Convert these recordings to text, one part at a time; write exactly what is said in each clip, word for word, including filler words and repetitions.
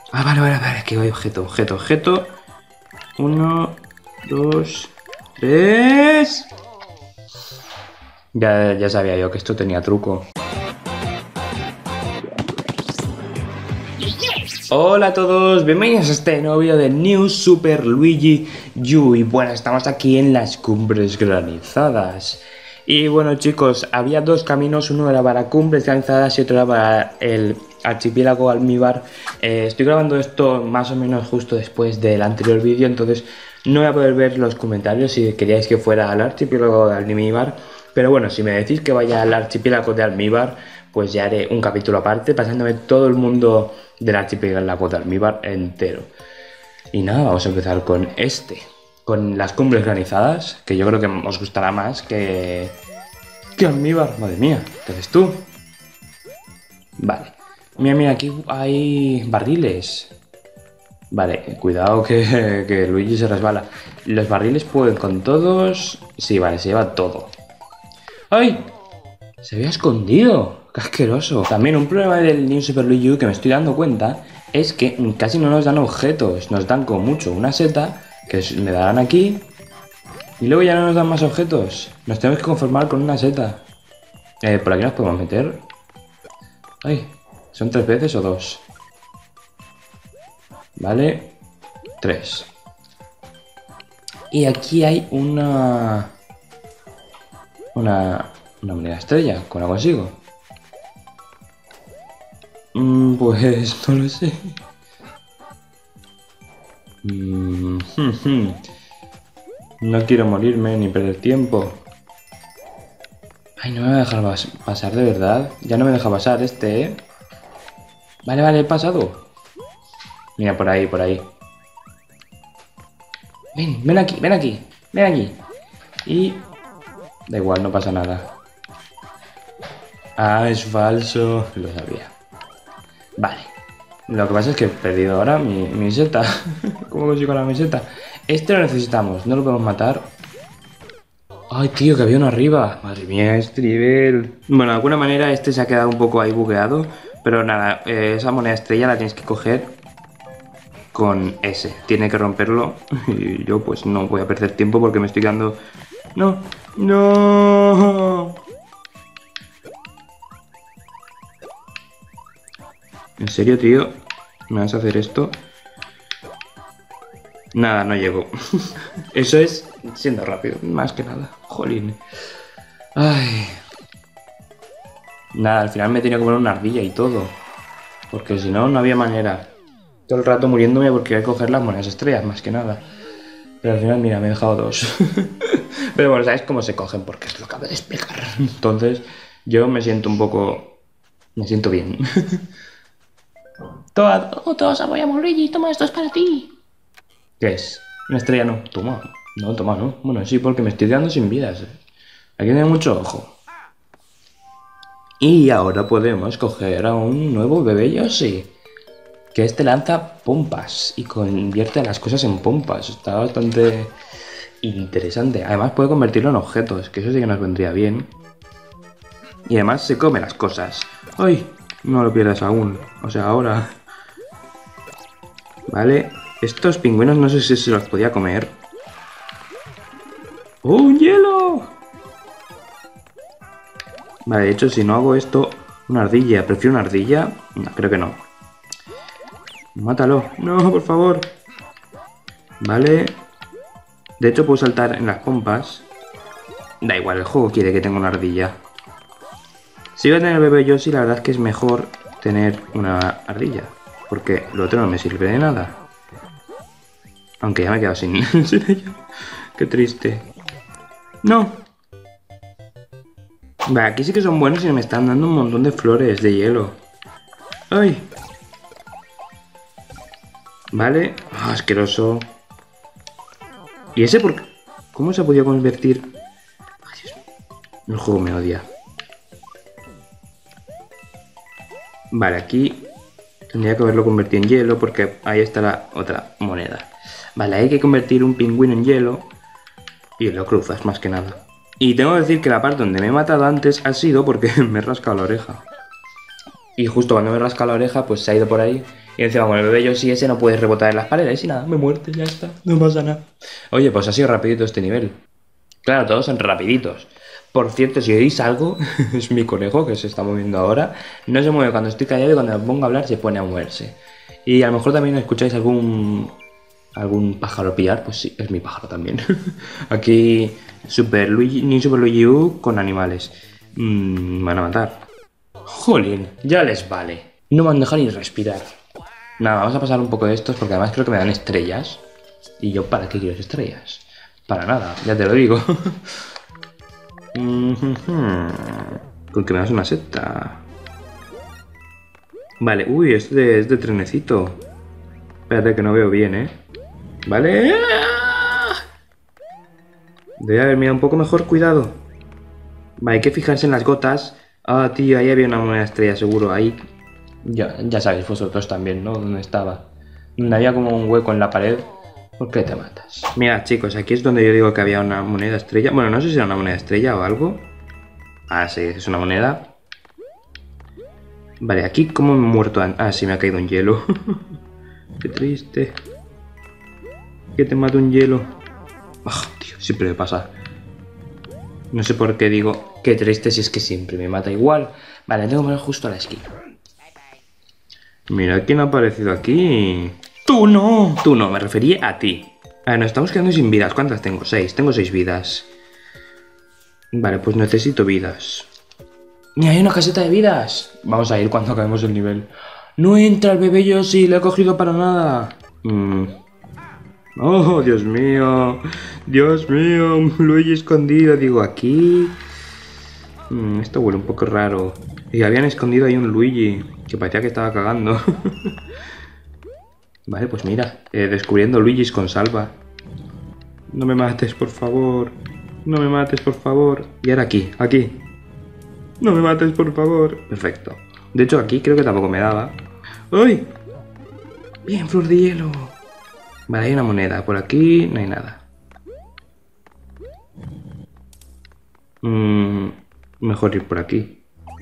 Ah, vale, vale, vale, aquí hay objeto, objeto, objeto. Uno, dos, tres. Ya, ya sabía yo que esto tenía truco. Hola a todos, bienvenidos a este nuevo vídeo de New Super Luigi U. Y bueno, estamos aquí en las cumbres granizadas. Y bueno chicos, había dos caminos, uno era para cumbres granizadas y otro era para el archipiélago almíbar. eh, Estoy grabando esto más o menos justo después del anterior vídeo, entonces no voy a poder ver los comentarios si queríais que fuera al archipiélago de almíbar. Pero bueno, si me decís que vaya al archipiélago de almíbar, pues ya haré un capítulo aparte, pasándome todo el mundo del archipiélago de almíbar entero. Y nada, vamos a empezar con este, con las cumbres granizadas, que yo creo que os gustará más que, que almíbar. Madre mía, ¿qué haces tú? Vale, mira, mira, aquí hay barriles. Vale, cuidado que, que Luigi se resbala. ¿Los barriles pueden con todos? Sí, vale, se lleva todo. ¡Ay! Se había escondido. ¡Qué asqueroso! También un problema del New Super Luigi U que me estoy dando cuenta es que casi no nos dan objetos. Nos dan como mucho una seta, que me darán aquí, y luego ya no nos dan más objetos. Nos tenemos que conformar con una seta. Eh, ¿Por aquí nos podemos meter? ¡Ay! ¿Son tres veces o dos? Vale. Tres. Y aquí hay una... Una... Una moneda estrella. ¿Cómo la consigo? Mm, pues no lo sé. Mm, hmm, hmm. No quiero morirme ni perder tiempo. Ay, no me va a dejar pasar de verdad. Ya no me deja pasar este, ¿eh? Vale, vale, he pasado. Mira, por ahí, por ahí. Ven, ven aquí, ven aquí, ven aquí. Y... Da igual, no pasa nada. Ah, es falso. Lo sabía. Vale. Lo que pasa es que he perdido ahora mi, mi seta. ¿Cómo consigo la miseta? Este lo necesitamos, no lo podemos matar. Ay, tío, que había uno arriba. Madre mía, este nivel. Bueno, de alguna manera este se ha quedado un poco ahí bugueado. Pero nada, eh, esa moneda estrella la tienes que coger con ese. Tiene que romperlo. Y yo pues no voy a perder tiempo porque me estoy quedando... No, no. ¿En serio, tío? ¿Me vas a hacer esto? Nada, no llego. Eso es siendo rápido, más que nada. Jolín. Ay. Nada, al final me tenía que poner una ardilla y todo. Porque si no, no había manera. Todo el rato muriéndome porque hay que coger las monedas estrellas, más que nada. Pero al final, mira, me he dejado dos. Pero bueno, ¿sabes cómo se cogen? Porque os lo acabo de explicar. Entonces, yo me siento un poco... Me siento bien. Toma, oh, todos apoyamos, Luigi, toma, esto es para ti. ¿Qué es? Una estrella no. Toma. No, toma, no. Bueno, sí, porque me estoy quedando sin vidas. ¿eh? Hay que tener mucho ojo. Y ahora podemos coger a un nuevo bebé Yoshi. Que este lanza pompas y convierte las cosas en pompas. Está bastante interesante. Además puede convertirlo en objetos, que eso sí que nos vendría bien. Y además se come las cosas. ¡Ay! No lo pierdas aún. O sea, ahora... Vale. Estos pingüinos no sé si se los podía comer. ¡Oh, un hielo! Vale, de hecho, si no hago esto... Una ardilla. ¿Prefiero una ardilla? No, creo que no. Mátalo. No, por favor. Vale. De hecho, puedo saltar en las pompas. Da igual, el juego quiere que tenga una ardilla. Si voy a tener bebé Yoshi, la verdad es que es mejor tener una ardilla. Porque lo otro no me sirve de nada. Aunque ya me he quedado sin, sin ella. Qué triste. ¡No! Vale, aquí sí que son buenos y me están dando un montón de flores de hielo. ¡Ay! Vale. ¡Ah, asqueroso! ¿Y ese por qué? ¿Cómo se ha podido convertir? Ay, Dios mío. El juego me odia. Vale, aquí tendría que haberlo convertido en hielo porque ahí está la otra moneda. Vale, hay que convertir un pingüino en hielo y lo cruzas más que nada. Y tengo que decir que la parte donde me he matado antes ha sido porque me he rascado la oreja. Y justo cuando me rasca la oreja, pues se ha ido por ahí. Y encima con el bebé Yoshi ese no puedes rebotar en las paredes y nada, me muerte, ya está, no pasa nada. Oye, pues ha sido rapidito este nivel. Claro, todos son rapiditos. Por cierto, si oís algo, es mi conejo que se está moviendo ahora. No se mueve cuando estoy callado y cuando me pongo a hablar se pone a moverse. Y a lo mejor también escucháis algún algún pájaro pillar, pues sí, es mi pájaro también. Aquí Super Luigi, ni Super Luigi U con animales. Mm, me van a matar. Jolín, ya les vale. No me han dejado ni respirar. Nada, vamos a pasar un poco de estos porque además creo que me dan estrellas. ¿Y yo para qué quiero estrellas? Para nada, ya te lo digo. Con que me das una seta. Vale, uy, es de, es de trenecito. Espérate que no veo bien, ¿eh? Vale. Debe haber mirado un poco mejor, cuidado. Vale, hay que fijarse en las gotas. Ah, tío, ahí había una moneda estrella, seguro. Ahí. Ya, ya sabéis vosotros también, ¿no? ¿Dónde estaba? Donde había como un hueco en la pared. ¿Por qué te matas? Mira, chicos, aquí es donde yo digo que había una moneda estrella. Bueno, no sé si era una moneda estrella o algo. Ah, sí, es una moneda. Vale, aquí como me he muerto. Ah, sí, me ha caído un hielo. Qué triste. Que te mate un hielo. Ah, tío, siempre me pasa. No sé por qué digo qué triste si es que siempre me mata igual. Vale, tengo que poner justo a la esquina. Mira quién ha aparecido aquí. ¡Tú no! Tú no, me refería a ti. A ver, nos estamos quedando sin vidas. ¿Cuántas tengo? Seis. Tengo seis vidas. Vale, pues necesito vidas. ¡Mira, hay una caseta de vidas! Vamos a ir cuando acabemos el nivel. ¡No entra el bebé Yoshi! ¡Le he cogido para nada! Mm. ¡Oh, Dios mío! ¡Dios mío! Luigi escondido. Digo, aquí... Mm, esto huele un poco raro. Y habían escondido ahí un Luigi que parecía que estaba cagando. Vale, pues mira, eh, descubriendo Luigis con salva. No me mates, por favor. No me mates, por favor. Y ahora aquí, aquí. No me mates, por favor. Perfecto. De hecho, aquí creo que tampoco me daba. ¡Ay! Bien, flor de hielo. Vale, hay una moneda. Por aquí no hay nada. Mm, mejor ir por aquí.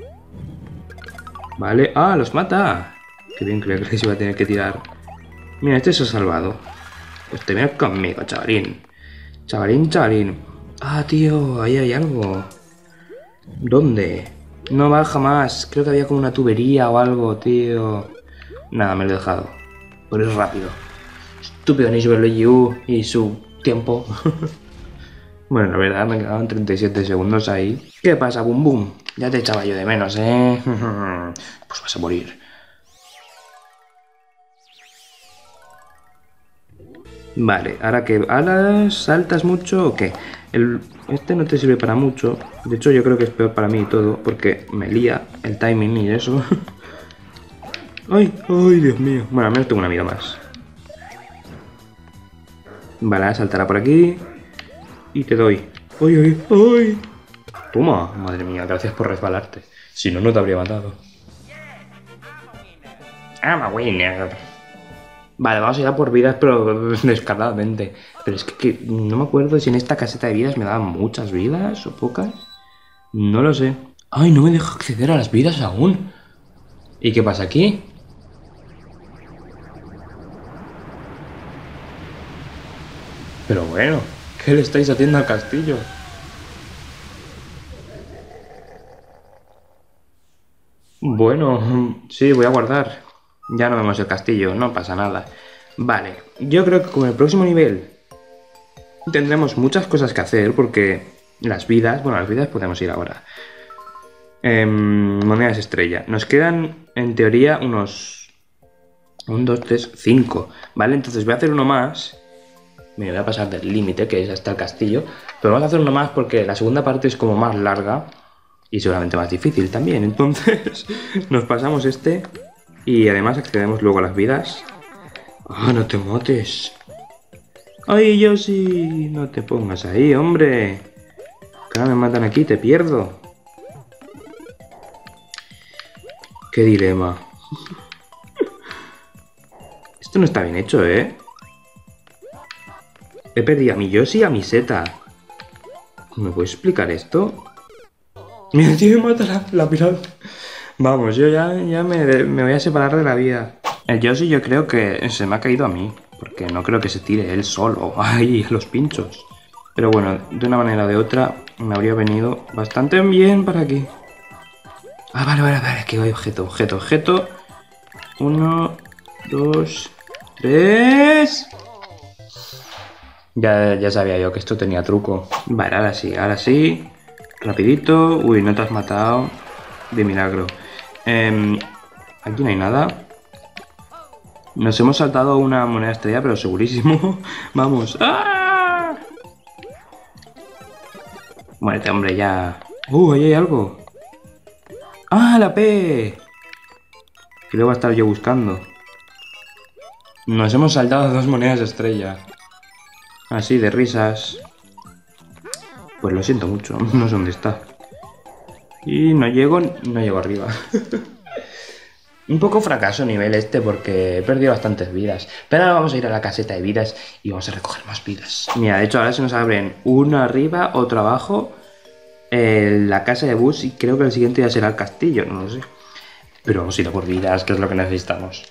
Vale. ¡Ah, los mata! Qué bien, creía que se iba a tener que tirar. Mira, este se ha salvado. Pues te vienes conmigo, chavalín. Chavalín, chavalín. Ah, tío, ahí hay algo. ¿Dónde? No baja más. Creo que había como una tubería o algo, tío. Nada, me lo he dejado. Pero es rápido. Estúpido Nisber Luigi U y su tiempo. Bueno, la verdad me quedaban treinta y siete segundos ahí. ¿Qué pasa, Bum Bum? Ya te echaba yo de menos, ¿eh? Pues vas a morir. Vale, ahora que alas, saltas mucho o qué. El, este no te sirve para mucho. De hecho, yo creo que es peor para mí y todo, porque me lía el timing y eso. ¡Ay! ¡Ay, Dios mío! Bueno, al menos tengo una vida más. Vale, saltará por aquí. Y te doy. ¡Ay, ay, ay! Toma, madre mía, gracias por resbalarte. Si no, no te habría matado. I'm a winner. Vale, vamos a ir a por vidas, pero descaradamente. Pero es que, que no me acuerdo si en esta caseta de vidas me daban muchas vidas o pocas. No lo sé. ¡Ay, no me deja acceder a las vidas aún! ¿Y qué pasa aquí? Pero bueno, ¿qué le estáis haciendo al castillo? Bueno, sí, voy a guardar. Ya no vemos el castillo, no pasa nada. Vale, yo creo que con el próximo nivel tendremos muchas cosas que hacer porque las vidas, bueno, las vidas podemos ir ahora. Eh, monedas estrella. Nos quedan, en teoría, unos... un, dos, tres, cinco. Vale, entonces voy a hacer uno más. Me voy a pasar del límite, que es hasta el castillo. Pero vamos a hacer uno más porque la segunda parte es como más larga. Y seguramente más difícil también. Entonces, nos pasamos este. Y además accedemos luego a las vidas. ¡Ah, no te mates! ¡Ay, Yoshi! No te pongas ahí, hombre. Que ahora me matan aquí, te pierdo. ¡Qué dilema! Esto no está bien hecho, ¿eh? He perdido a mi Yoshi y a mi Seta. ¿Me puedes explicar esto? Mira, tío, me mata la, la pirata. Vamos, yo ya, ya me, me voy a separar de la vida. El Yoshi yo creo que se me ha caído a mí, porque no creo que se tire él solo ahí los pinchos. Pero bueno, de una manera o de otra me habría venido bastante bien para aquí. Ah, vale, vale, vale, aquí voy, objeto, objeto, objeto. Uno, dos, tres... Ya, ya sabía yo que esto tenía truco. Vale, ahora sí, ahora sí. Rapidito. Uy, no te has matado. De milagro. Eh, aquí no hay nada. Nos hemos saltado una moneda estrella, pero segurísimo. Vamos. ¡Ah! Muérete, hombre, ya. Uh, ahí hay algo. ¡Ah, la P! Que lo voy a estar yo buscando. Nos hemos saltado dos monedas estrella. Así, de risas. Pues lo siento mucho, no sé dónde está. Y no llego, no llego arriba. Un poco fracaso nivel este porque he perdido bastantes vidas. Pero ahora vamos a ir a la caseta de vidas y vamos a recoger más vidas. Mira, de hecho ahora se nos abren uno arriba, otro abajo. Eh, la casa de Bus y creo que el siguiente ya será el castillo, no lo sé. Pero vamos a ir a por vidas, que es lo que necesitamos.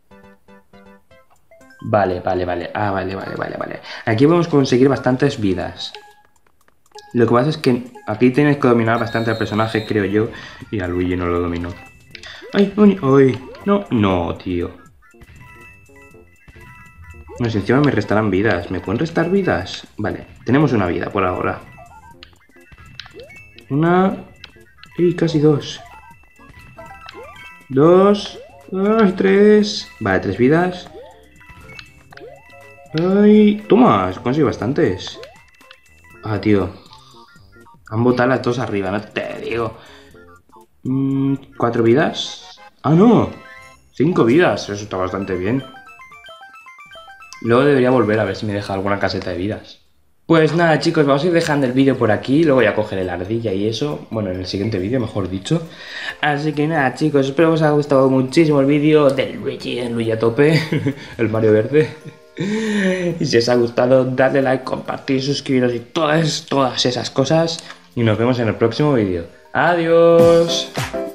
Vale, vale, vale. Ah, vale, vale, vale, vale. Aquí podemos conseguir bastantes vidas. Lo que pasa es que aquí tienes que dominar bastante al personaje, creo yo. Y a Luigi no lo domino. ¡Ay, uy, uy! No, no, tío. No sé, encima me restarán vidas. ¿Me pueden restar vidas? Vale, tenemos una vida por ahora. Una... Y casi dos. Dos... Ay, tres... Vale, tres vidas. ¡Ay! ¡Toma! Consigo bastantes. Ah, tío. Han botado las dos arriba, no te digo. Mm, ¿Cuatro vidas? ¡Ah, no! Cinco vidas. Eso está bastante bien. Luego debería volver a ver si me deja alguna caseta de vidas. Pues nada, chicos, vamos a ir dejando el vídeo por aquí. Luego voy a coger el ardilla y eso. Bueno, en el siguiente vídeo, mejor dicho. Así que nada, chicos, espero que os haya gustado muchísimo el vídeo del Luigi, el Luigi a tope. El Mario Verde. Y si os ha gustado, dadle like, compartir, suscribiros y todas, todas esas cosas. Y nos vemos en el próximo vídeo. ¡Adiós!